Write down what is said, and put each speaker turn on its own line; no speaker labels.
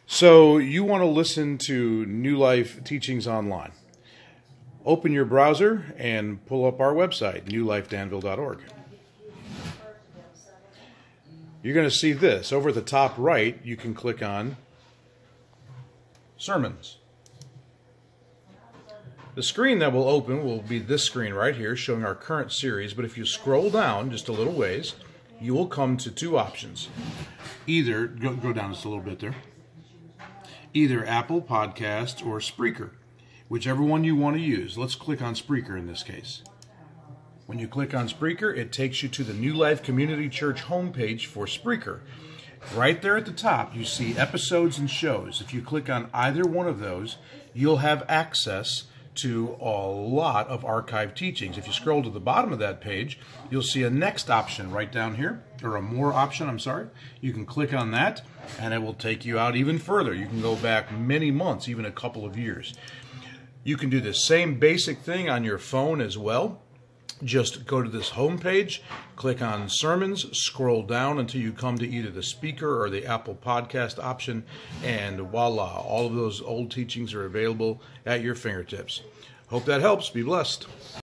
So you want to listen to New Life teachings online. Open your browser and pull up our website, newlifedanville.org. You're going to see this. Over at the top right, you can click on Sermons. The screen that will open will be this screen right here showing our current series, but if you scroll down just a little ways, you will come to two options. Either, go down just a little bit there, either Apple Podcasts or Spreaker, whichever one you want to use. Let's click on Spreaker in this case. When you click on Spreaker, it takes you to the New Life Community Church homepage for Spreaker. Right there at the top, you see episodes and shows. If you click on either one of those, you'll have access to a lot of archived teachings. If you scroll to the bottom of that page, you'll see a next option right down here, or a more option, I'm sorry. You can click on that, and it will take you out even further. You can go back many months, even a couple of years. You can do the same basic thing on your phone as well. Just go to this home page, click on Sermons, scroll down until you come to either the Speaker or the Apple Podcast option, and voila, all of those old teachings are available at your fingertips. Hope that helps. Be blessed.